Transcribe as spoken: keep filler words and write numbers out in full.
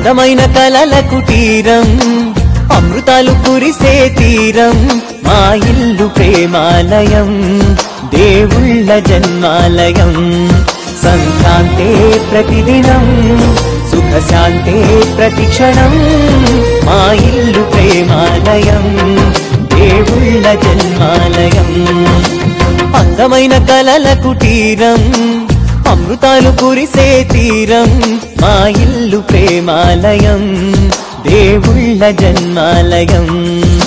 అందమైన కలల కుటీరం అమృతాలు కురిసే తీరం మా ఇల్లు ప్రేమాలయం దేవుళ్ళ జన్మాలయం సంక్రాంతే ప్రతిదినం సుఖ శాంతే ప్రతిక్షణం మా ఇల్లు ప్రేమాలయం దేవుళ్ళ జన్మాలయం అందమైన కలల కుటీరం అమృతాలు కురిసే తీరం మా ఇల్లు ప్రేమాలయం దేవుళ్ళ జన్మాలయం।